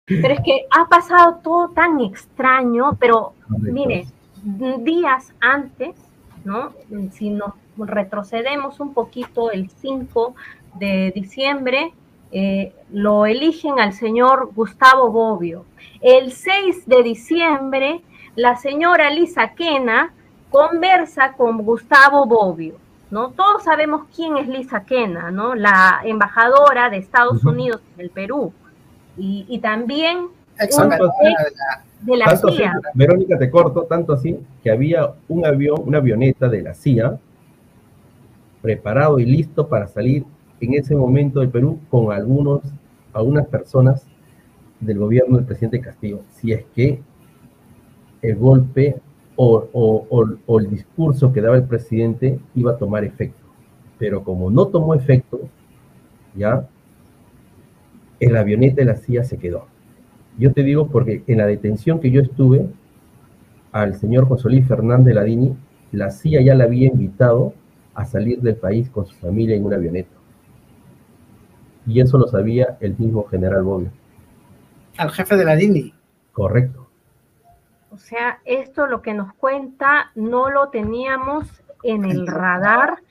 Pero es que ha pasado todo tan extraño, pero Correcto. mire, días antes, ¿no? Si nos retrocedemos un poquito, el 5 de diciembre, lo eligen al señor Gustavo Bobbio. El 6 de diciembre, la señora Lisa Kena conversa con Gustavo Bobbio, ¿no? Todos sabemos quién es Lisa Kena, ¿no? La embajadora de Estados Ujú. Unidos en el Perú y también Ex un Tanto así, operadora ex de la tanto así, CIA. Verónica, te corto, tanto así que había un avión, una avioneta de la CIA preparado y listo para salir en ese momento del Perú con algunas personas del gobierno del presidente Castillo, si es que el golpe o el discurso que daba el presidente iba a tomar efecto. Pero como no tomó efecto, ya el avioneta de la CIA se quedó. Yo te digo porque en la detención que yo estuve al señor José Luis Fernández Ladini, la CIA ya le había invitado a salir del país con su familia en una avioneta. Y eso lo sabía el mismo general Bobbio. al jefe de la DINI. Correcto. O sea, esto lo que nos cuenta no lo teníamos en el radar